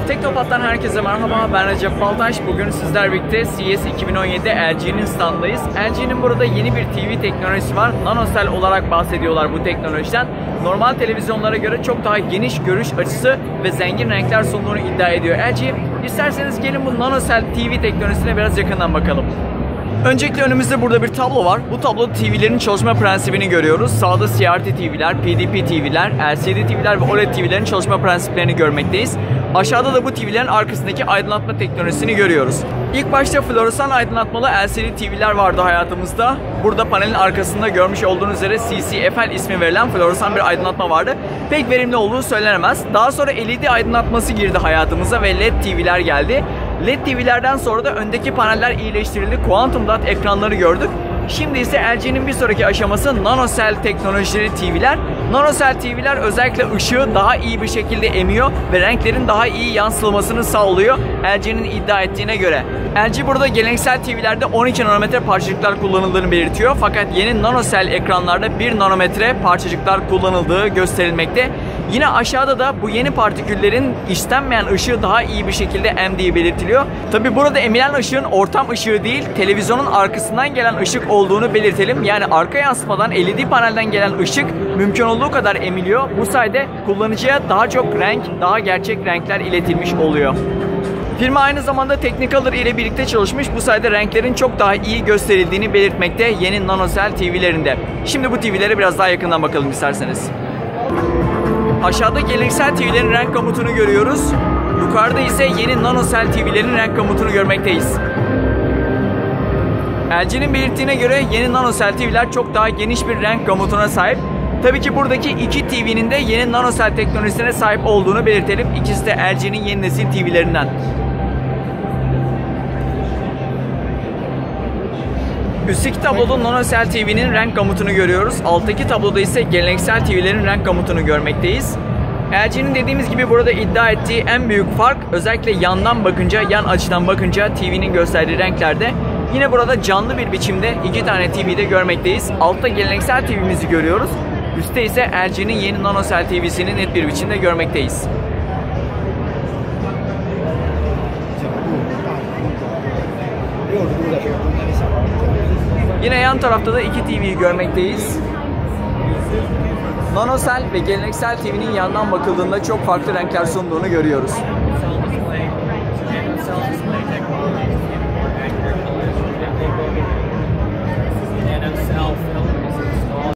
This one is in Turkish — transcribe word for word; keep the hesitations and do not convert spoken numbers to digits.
Teknopat'tan herkese merhaba, ben Recep Baltaş. Bugün sizler birlikte C E S iki bin on yedi L G'nin standındayız. L G'nin burada yeni bir T V teknolojisi var. NanoCell olarak bahsediyorlar bu teknolojiden. Normal televizyonlara göre çok daha geniş görüş açısı ve zengin renkler sunduğunu iddia ediyor L G. İsterseniz gelin bu NanoCell T V teknolojisine biraz yakından bakalım. Öncelikle önümüzde burada bir tablo var. Bu tabloda T V'lerin çalışma prensibini görüyoruz. Sağda C R T T V'ler, P D P T V'ler, L C D T V'ler ve O L E D T V'lerin çalışma prensiplerini görmekteyiz. Aşağıda da bu T V'lerin arkasındaki aydınlatma teknolojisini görüyoruz. İlk başta floresan aydınlatmalı L C D T V'ler vardı hayatımızda. Burada panelin arkasında görmüş olduğunuz üzere C C F L ismi verilen floresan bir aydınlatma vardı. Pek verimli olduğu söylenemez. Daha sonra L E D aydınlatması girdi hayatımıza ve L E D T V'ler geldi. L E D T V'lerden sonra da öndeki paneller iyileştirildi. Quantum dot ekranları gördük. Şimdi ise L G'nin bir sonraki aşaması NanoCell teknolojileri T V'ler. NanoCell T V'ler özellikle ışığı daha iyi bir şekilde emiyor ve renklerin daha iyi yansıtılmasını sağlıyor L G'nin iddia ettiğine göre. L G burada geleneksel T V'lerde on iki nanometre parçacıklar kullanıldığını belirtiyor. Fakat yeni NanoCell ekranlarda bir nanometre parçacıklar kullanıldığı gösterilmekte. Yine aşağıda da bu yeni partiküllerin istenmeyen ışığı daha iyi bir şekilde emdiği belirtiliyor. Tabi burada emilen ışığın ortam ışığı değil, televizyonun arkasından gelen ışık olduğunu belirtelim. Yani arka yansımadan L E D panelden gelen ışık mümkün olduğu kadar emiliyor. Bu sayede kullanıcıya daha çok renk, daha gerçek renkler iletilmiş oluyor. Firma aynı zamanda Technicolor ile birlikte çalışmış. Bu sayede renklerin çok daha iyi gösterildiğini belirtmekte yeni NanoCell T V'lerinde. Şimdi bu T V'lere biraz daha yakından bakalım isterseniz. Aşağıda geleneksel T V'lerin renk gamutunu görüyoruz. Yukarıda ise yeni NanoCell T V'lerin renk gamutunu görmekteyiz. L G'nin belirttiğine göre yeni NanoCell T V'ler çok daha geniş bir renk gamutuna sahip. Tabii ki buradaki iki T V'nin de yeni NanoCell teknolojisine sahip olduğunu belirtelim. İkisi de L G'nin yeni nesil T V'lerinden. Üstteki tabloda NanoCell T V'nin renk gamutunu görüyoruz. Alttaki tabloda ise geleneksel T V'lerin renk gamutunu görmekteyiz. L G'nin dediğimiz gibi burada iddia ettiği en büyük fark özellikle yandan bakınca, yan açıdan bakınca T V'nin gösterdiği renklerde. Yine burada canlı bir biçimde iki tane T V'de görmekteyiz. Altta geleneksel T V'mizi görüyoruz. Üstte ise L G'nin yeni NanoCell T V'sini net bir biçimde görmekteyiz. Yine yan tarafta da iki T V'yi görmekteyiz. NanoCell ve geleneksel T V'nin yandan bakıldığında çok farklı renkler sunduğunu görüyoruz.